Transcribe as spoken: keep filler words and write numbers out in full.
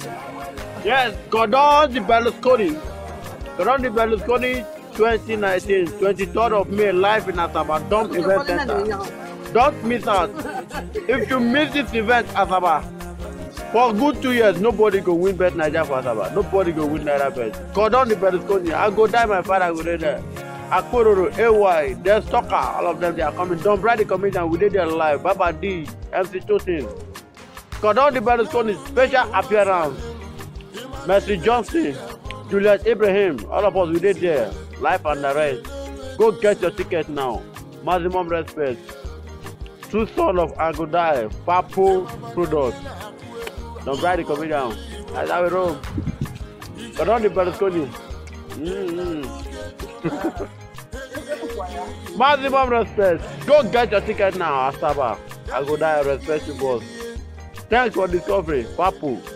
Yes, Gordon the Berlusconi. Gordon the Berlusconi twenty nineteen, twenty-third of May, live in Asaba, Dome Event Center. Don't miss out. If you miss this event, Asaba, for good two years, nobody go win bet Nigeria for Asaba. Nobody go win Naira bet. Gordon the Berlusconi, I go die, my father go dey there. Akororo, A Y, there's Stalker, all of them, they are coming. Don't Brady the comedian, we did their live. Baba D, M C Tosin. Gordon the Berlusconi, special appearance. Mercy Johnson, Julius Ibrahim, all of us, we did there. Live and the rest. Go get your ticket now. Maximum respect. Two sons of Agodai, Papo Products. Don't Brady the comedian. That's how we roll. Gordon the Berlusconi. Mm-hmm. Maximum respect. Go get your ticket now, Asaba. I go die, respect you, boss. Thanks for discovery, Papu.